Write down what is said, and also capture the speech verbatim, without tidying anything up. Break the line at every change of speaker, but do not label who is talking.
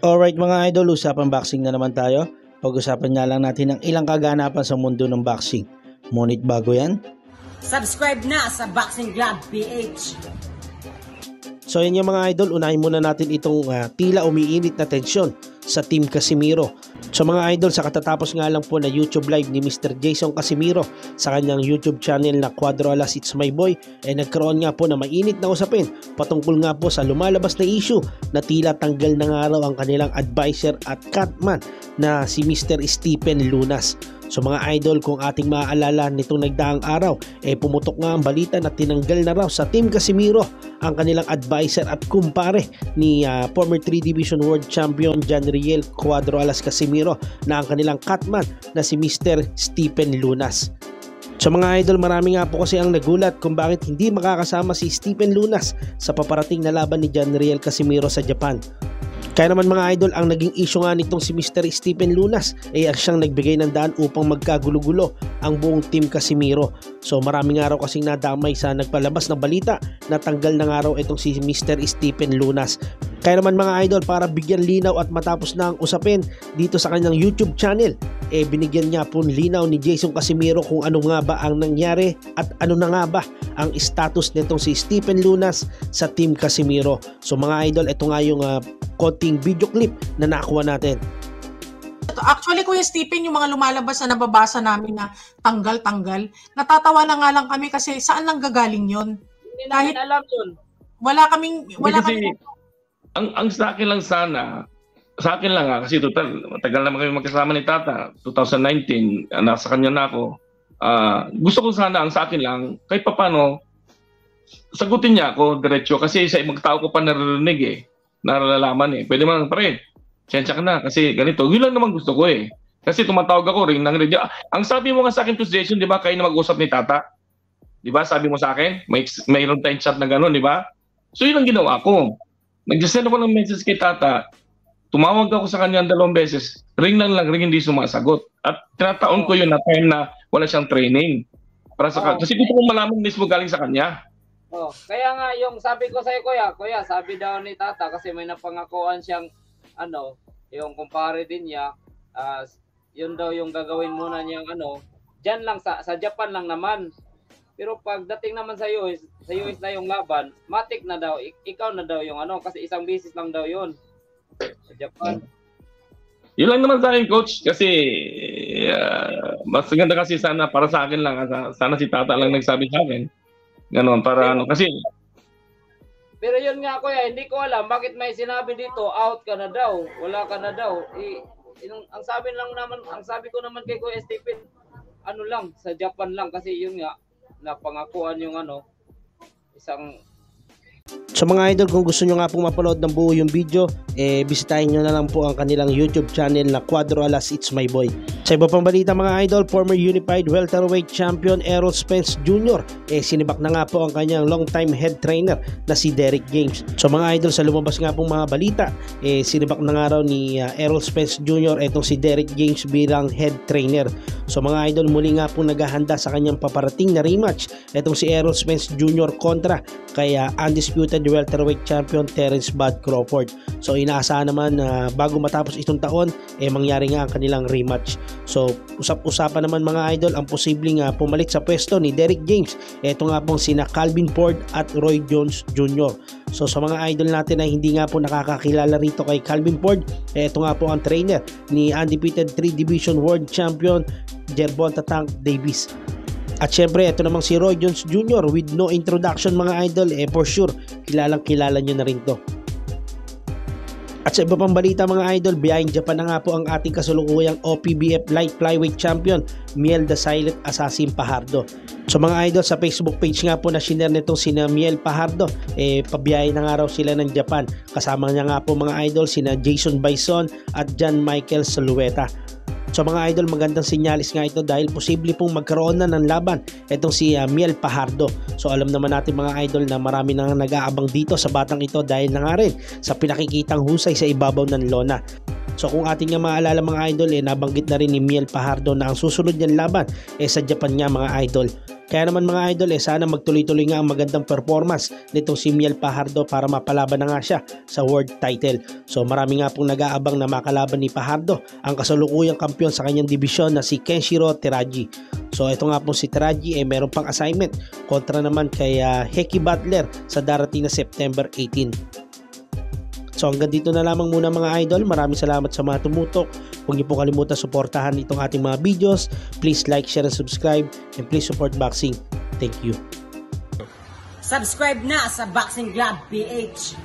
Alright mga idol, usapang boxing na naman tayo. Pag-usapan nga lang natin ang ilang kaganapan sa mundo ng boxing. Ngunit bago yan,
subscribe na sa Boxing Glove P H.
So yan yung mga idol, unahin muna natin itong uh, tila umiinit na tensyon sa Team Casimiro. So mga idol, sa katatapos nga lang po na YouTube live ni Mister Jason Casimiro sa kanyang YouTube channel na Cuadro Alas It's My Boy, eh nagkaroon nga po na mainit na usapin patungkol nga po sa lumalabas na issue na tila tanggal na nga raw ang kanilang advisor at catman na si Mister Stephen Lunas. So mga idol, kung ating maaalala nitong nagdaang araw, eh pumutok nga ang balita na tinanggal na raw sa Team Casimiro ang kanilang advisor at kumpare ni uh, former three Division World Champion John Riel Cuadro Alas Casimiro na ang kanilang catman na si Mister Stephen Lunas. So mga idol, marami nga po kasi ang nagulat kung bakit hindi makakasama si Stephen Lunas sa paparating na laban ni John Riel Casimiro sa Japan. Kaya naman mga idol, ang naging issue nga nitong si Mister Stephen Lunas ay ang siyang nagbigay ng daan upang magkagulo-gulo ang buong Team Casimiro. So marami nga raw kasing nadamay sa nagpalabas ng balita na tanggal na nga raw itong si Mister Stephen Lunas. Kaya naman mga idol, para bigyan linaw at matapos na ang usapin dito sa kanyang YouTube channel, eh binigyan niya po linaw ni Jason Casimiro kung ano nga ba ang nangyari at ano na nga ba ang status nitong si Stephen Lunas sa Team Casimiro. So mga idol, ito nga yung uh, konting video clip na nakuha natin.
Actually, Kuya Stephen, yung mga lumalabas na nababasa namin na tanggal-tanggal, natatawa na nga lang kami kasi saan lang gagaling yun?
Hindi namin alam yun.
Wala kaming... Wala
kasi,
kaming...
ang, ang sa akin lang sana, sa akin lang ha, kasi total, matagal naman kami magkasama ni Tata, twenty nineteen, nasa kanya na ako. Uh, gusto ko sana, ang sa akin lang, kahit papano, sagutin niya ako diretso kasi sa ibang tao ko pa naririnig eh. Naralalaman eh. Pwede man, pare, sensya ka na kasi ganito. Yun lang naman gusto ko eh. Kasi tumatawag ako rin ng radio. Ang sabi mo nga sa akin, Jason, di ba, kayo na mag-usap ni Tata? Di ba, sabi mo sa akin, may mayroon tayong chat na gano'n, di ba? So yun ang ginawa ko. Nag-send ako ng message kay Tata. Tumawag ako sa kanya dalawang beses. Ring lang lang, ring hindi sumasagot. At tinataon ko yun na time na wala siyang training. Para sa oh. Kasi gusto kong malaman mismo galing sa kanya.
Oh, kaya nga yung sabi ko sa iyo, kuya, kuya, sabi daw ni Tata kasi may napangakuan siyang ano, yung kumpare din niya, uh, yun daw yung gagawin muna niyang ano, diyan lang sa sa Japan lang naman. Pero pagdating naman sa U S, sa U S na yung laban, matik na daw, ik ikaw na daw yung ano kasi isang beses lang daw yun sa Japan.
Yun lang naman sa akin, coach, kasi uh, mas ganda kasi sana para sa akin lang, sana si Tata lang nagsabi sa akin. Ganon, para ano, kasi...
Pero yun nga kuya, hindi ko alam bakit may sinabi dito, out ka na daw, wala ka na daw. I, inong, ang sabi lang naman, ang sabi ko naman kay Kuya Stephen, ano lang, sa Japan lang, kasi yun nga, napangakuan yung ano, isang...
Sa mga idol, kung gusto nyo nga pong mapanood ng buo yung video, eh bisitahin nyo na lang po ang kanilang YouTube channel na Cuadro Alas It's My Boy. Sa iba pang balita mga idol, former Unified Welterweight Champion Errol Spence Junior eh sinibak na nga po ang kanyang long-time head trainer na si Derek James. So mga idol, sa lumabas nga pong mga balita, eh sinibak na nga raw ni uh, Errol Spence Junior etong si Derek James bilang head trainer. So mga idol, muli nga pong naghahanda sa kanyang paparating na rematch etong si Errol Spence Junior kontra kay uh, undisputed welterweight champion Terence Bud Crawford. So inaasahan naman na uh, bago matapos itong taon eh mangyari nga ang kanilang rematch. So usap-usapan naman mga idol ang posibleng uh, pumalit sa pwesto ni Derek James. Ito nga pong sina Calvin Ford at Roy Jones Junior So sa mga idol natin na hindi nga po nakakakilala rito kay Calvin Ford, eh, ito nga po ang trainer ni undefeated three Division World Champion Gervonta Tank Davis. At syempre, ito namang si Roy Jones Junior with no introduction mga idol, eh for sure, kilalang kilala nyo na rin to. At sa iba pang balita mga idol, biyahing Japan na nga po ang ating kasulukuyang O P B F Light Flyweight Champion, Miel the Silent Assassin Pajardo. So mga idol, sa Facebook page nga po na shiner nitong sina Miel Pajardo, eh pabiyahe na nga raw sila ng Japan. Kasama niya nga po mga idol sina Jason Bison at John Michael Solueta. So mga idol, magandang sinyalis nga ito dahil posible pong magkaroon na ng laban itong si uh, Miel Pajardo. So alam naman natin mga idol na marami nang nag-aabang dito sa batang ito dahil na nga rin sa pinakikitang husay sa ibabaw ng lona. So kung ating nga maalala mga idol, eh nabanggit na rin ni Miel Pajardo na ang susunod niyang laban eh sa Japan nga mga idol. Kaya naman mga idol, eh sana magtuloy-tuloy nga ang magandang performance nitong si Miel Fajardo para mapalaban na nga siya sa world title. So marami nga pong nag-aabang na makalaban ni Fajardo ang kasalukuyang kampiyon sa kanyang dibisyon na si Kenshiro Teraji. So ito nga po si Teraji eh meron pang assignment kontra naman kay uh, Heki Butler sa darating na September eighteen. So hanggang dito na lamang muna mga idol. Maraming salamat sa mga tumutok. Huwag niyo po kalimutan suportahan itong ating mga videos. Please like, share, and subscribe. And please support boxing. Thank you.
Subscribe na sa Boxing Glad P H.